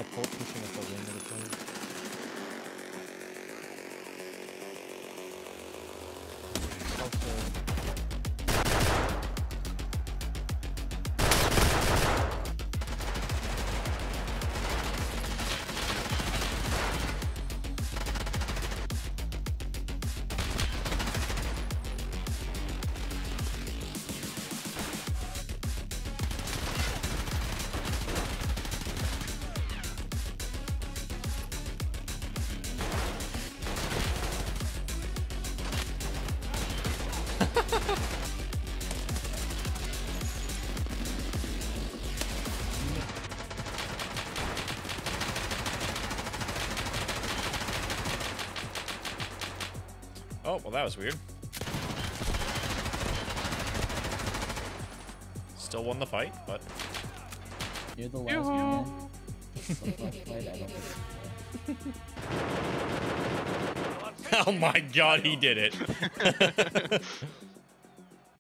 that Colt pushing at the wing of the plane. Also, Oh, well, that was weird. Still won the fight, but... You're the last man. The last fight, I don't think. Oh my god, he did it.